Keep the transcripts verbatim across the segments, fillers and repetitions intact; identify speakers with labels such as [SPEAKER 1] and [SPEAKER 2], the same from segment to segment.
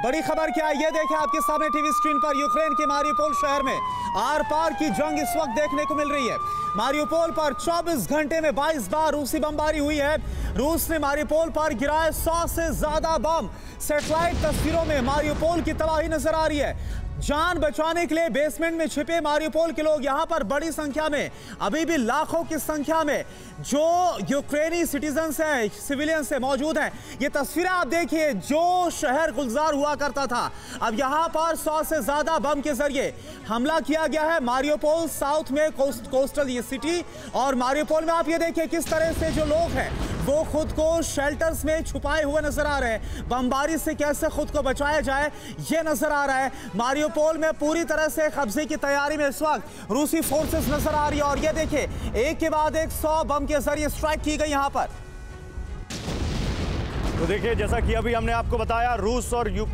[SPEAKER 1] बड़ी खबर क्या है ये देखें आपके सामने टीवी स्क्रीन पर। यूक्रेन के मारियोपोल शहर में आर पार की जंग इस वक्त देखने को मिल रही है। मारियोपोल पर चौबीस घंटे में बाईस बार रूसी बमबारी हुई है। रूस ने मारियोपोल पर गिराए सौ से ज्यादा बम। सैटेलाइट तस्वीरों में मारियोपोल की तबाही नजर आ रही है। जान बचाने के लिए बेसमेंट में छिपे मारियोपोल के लोग यहां पर बड़ी संख्या में, अभी भी लाखों की संख्या में जो यूक्रेनी सिटीजन्स हैं, सिविलियंस हैं, मौजूद हैं। ये तस्वीरें आप देखिए, जो शहर गुलजार हुआ करता था अब यहां पर सौ से ज्यादा बम के जरिए हमला किया गया है। मारियोपोल साउथ में कोस्ट, कोस्टल ये सिटी, और मारियोपोल में आप ये देखिए किस तरह से जो लोग हैं वो खुद को शेल्टर्स में छुपाए हुए नजर आ रहे हैं। बमबारी से कैसे खुद को बचाया जाए ये नजर आ रहा है। मारियोपोल में पूरी तरह से कब्जे की तैयारी में इस वक्त रूसी फोर्सेस नजर आ रही है। और ये देखिए एक के बाद एक सौ बम के जरिए स्ट्राइक की गई यहां पर।
[SPEAKER 2] तो देखिए, जैसा कि अभी हमने आपको बताया, रूस और यू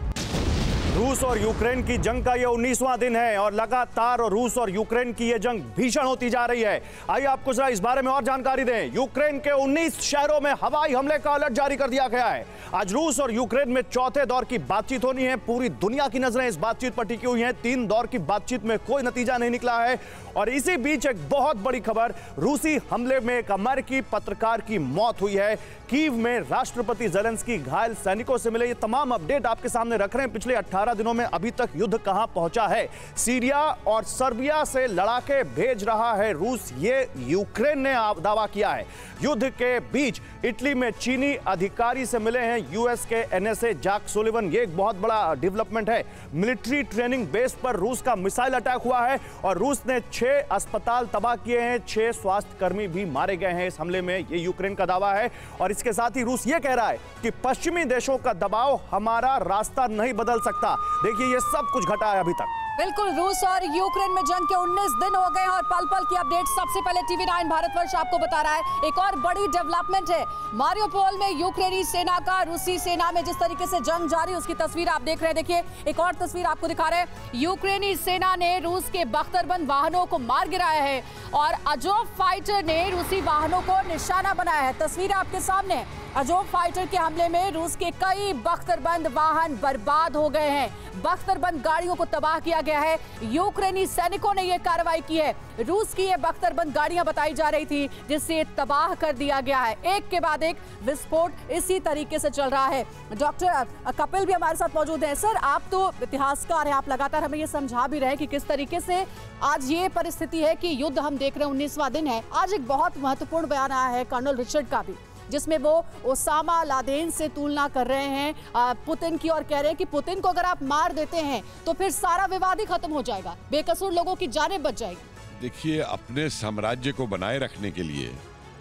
[SPEAKER 2] रूस और यूक्रेन की जंग का ये उन्नीसवां दिन है और लगातार रूस और यूक्रेन की ये जंग भीषण होती जा रही है। आइए आपको जरा इस बारे में और जानकारी दें। यूक्रेन के उन्नीस शहरों में हवाई हमले का अलर्ट जारी कर दिया गया है। आज रूस और यूक्रेन में चौथे दौर की बातचीत होनी है। पूरी दुनिया की नजरें इस बातचीत पर टिकी हुई हैं। तीन दौर की बातचीत में कोई नतीजा नहीं निकला है। और इसी बीच एक बहुत बड़ी खबर, रूसी हमले में एक अमेरिकी पत्रकार की मौत हुई है। कीव में राष्ट्रपति ज़ेलेंस्की घायल सैनिकों से मिले। ये तमाम अपडेट आपके सामने रख रहे हैं। पिछले अठारह दिनों में अभी तक युद्ध कहां पहुंचा है। सीरिया और सर्बिया से लड़ाके भेज रहा है रूस, ये यूक्रेन ने दावा किया है। युद्ध के बीच इटली में चीनी अधिकारी से मिले हैं यूएस के एनएसए जैक सुलिवन। ये एक बहुत बड़ा डेवलपमेंट है। मिलिट्री ट्रेनिंग बेस पर रूस का मिसाइल अटैक हुआ है और रूस ने छह अस्पताल तबाह किए हैं, छह स्वास्थ्य कर्मी भी मारे गए हैं इस हमले में, ये यूक्रेन का दावा है। और इसके साथ ही रूस ये कह रहा है कि पश्चिमी देशों का दबाव हमारा रास्ता नहीं बदल सकता। देखिए, ये सब कुछ घटा है अभी तक।
[SPEAKER 3] बिल्कुल, रूस और यूक्रेन में जंग के उन्नीस दिन हो गए हैं और पल पल की अपडेट सबसे पहले टीवी नाइन भारतवर्ष आपको बता रहा है। एक और बड़ी डेवलपमेंट है, मारियोपोल में यूक्रेनी सेना का रूसी सेना में जिस तरीके से जंग जारी, उसकी तस्वीर आप देख रहे हैं। देखिए, एक और तस्वीर आपको दिखा रहे हैं। यूक्रेनी सेना ने रूस के बख्तरबंद वाहनों को मार गिराया है और अजोव फाइटर ने रूसी वाहनों को निशाना बनाया है। तस्वीर आपके सामने, अजोव फाइटर के हमले में रूस के कई बख्तरबंद वाहन बर्बाद हो गए हैं। बख्तरबंद गाड़ियों को तबाह किया गया है। यूक्रेनी सैनिकों ने यह कार्रवाई की है। रूस की ये बख्तरबंद गाड़ियां बताई जा रही थी जिससे तबाह कर दिया गया है। एक के बाद एक विस्फोट इसी तरीके से चल रहा है। डॉक्टर कपिल भी हमारे साथ मौजूद हैं। सर, आप तो इतिहासकार हैं, आप लगातार हमें ये समझा भी रहे हैं कि किस तरीके से आज ये परिस्थिति है कि युद्ध हम देख रहे हैं, उन्नीसवां दिन है। आज एक बहुत महत्वपूर्ण बयान आया है कर्नल रिचर्ड का भी, जिसमें वो ओसामा लादेन से तुलना कर रहे हैं पुतिन की और कह रहे हैं कि पुतिन को अगर आप मार देते हैं तो फिर सारा विवाद ही खत्म हो जाएगा, बेकसूर लोगों की जानें बच जाएगी।
[SPEAKER 4] देखिए, अपने साम्राज्य को बनाए रखने के लिए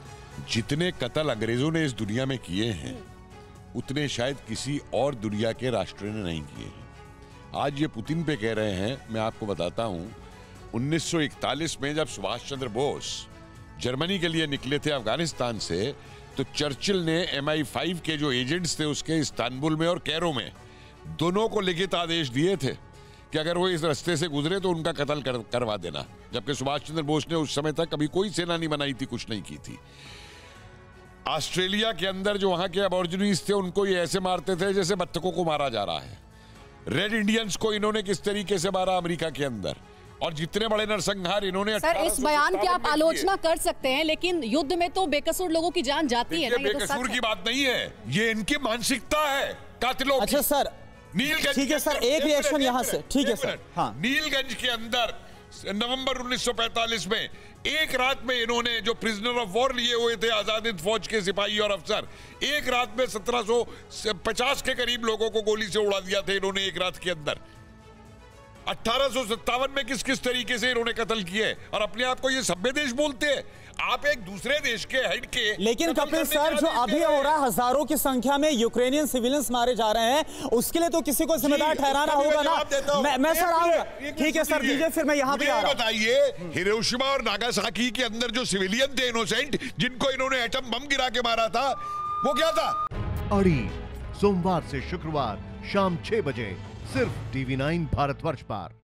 [SPEAKER 4] जितने कत्ल अंग्रेजों ने इस दुनिया में किए हैं उतने शायद किसी और दुनिया के राष्ट्र ने नहीं किए हैं। आज ये पुतिन पे कह रहे हैं। मैं आपको बताता हूं, उन्नीस सौ इकतालीस में जब सुभाष चंद्र बोस जर्मनी के लिए निकले थे अफगानिस्तान से, तो चर्चिल ने एम आई फाइव के जो एजेंट्स थे उसके इस्तांबुल में और कैरो में दोनों को लिखित आदेश दिए थे कि अगर वो इस रास्ते से गुजरे तो उनका कत्ल कर, करवा देना। जबकि सुभाष चंद्र बोस ने उस समय तक कभी कोई सेना नहीं बनाई थी, कुछ नहीं की थी। ऑस्ट्रेलिया के अंदर जो वहां के अबॉर्जिनीज थे उनको ये ऐसे मारते थे जैसे बत्तखों को मारा जा रहा है। रेड इंडियंस को इन्होंने किस तरीके से मारा अमेरिका के अंदर, और जितने बड़े नरसंहार इन्होंने।
[SPEAKER 3] सर, इस बयान की आप आलोचना कर सकते हैं, लेकिन युद्ध में तो बेकसूर लोगों की जान जाती है ना। ये
[SPEAKER 4] बेकसूर की बात नहीं है, ये इनकी मानसिकता है कातिलों।
[SPEAKER 1] अच्छा सर,
[SPEAKER 4] नीलगंज,
[SPEAKER 1] ठीक है सर, एक रिएक्शन यहाँ से, ठीक है सर। हाँ,
[SPEAKER 4] नीलगंज के अंदर नवंबर उन्नीस सौ पैंतालीस में एक रात में इन्होंने जो प्रिजनर ऑफ वॉर लिए हुए थे आजाद हिंद फौज के सिपाही और अफसर, एक रात में सत्रह सौ पचास के करीब लोगों को गोली से उड़ा दिया था इन्होंने एक रात के अंदर। अठारह सौ सत्तावन में किस किस तरीके से इन्होंने कत्ल किए और अपने आप को ये सभ्य देश बोलते हैं। आप एक दूसरे देश के हेड के।
[SPEAKER 1] लेकिन कपिल सर, जो अभी हो रहा है, हजारों की संख्या में यूक्रेनियन सिविलियंस मारे जा रहे हैं, उसके लिए तो किसी को जिम्मेदार ठहराना होगा ना। मैं, मैं सर आऊंगा, ठीक है सर, दीजिए फिर मैं यहाँ पे आ रहा हूं।
[SPEAKER 4] बताइए, हिरोशिमा और नागासाकी के अंदर जो सिविलियन थे इनोसेंट, जिनको इन्होंने एटम बम गिरा के मारा था, वो क्या था?
[SPEAKER 5] अड़ी सोमवार से शुक्रवार शाम छह बजे सिर्फ टीवी नाइन भारतवर्ष पर।